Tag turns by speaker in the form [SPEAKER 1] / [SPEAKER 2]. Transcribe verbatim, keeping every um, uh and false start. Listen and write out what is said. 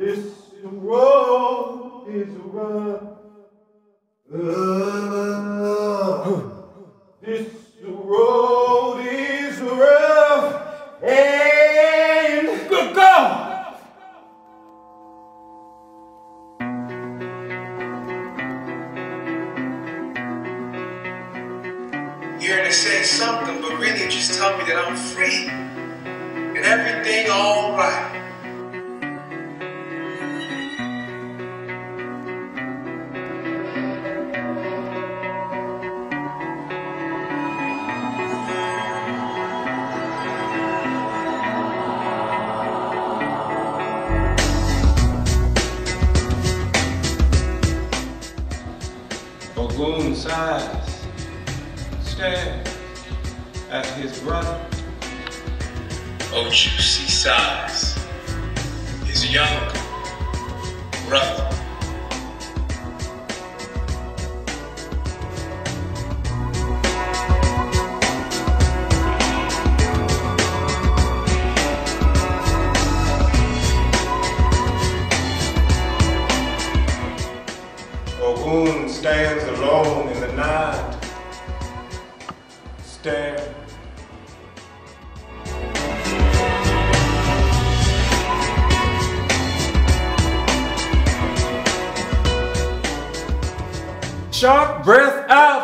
[SPEAKER 1] This road is rough. Uh, this road is rough. And good God!
[SPEAKER 2] You're to say something, but really just tell me that I'm free and everything all right.
[SPEAKER 3] Ogun sighs, stares at his brother.
[SPEAKER 2] Oshoosi sighs, his younger brother.
[SPEAKER 3] Ogun stands alone in the night, staring.
[SPEAKER 1] Sharp breath out.